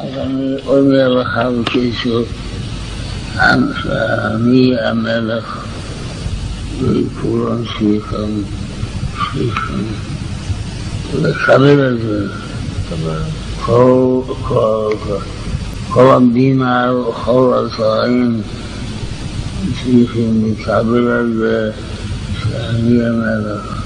אז אני אומר לך בקיצור, שאני המלך וכולם צריכים לקבל את זה. כל המדינה, כל הזרים צריכים לקבל את זה שאני המלך.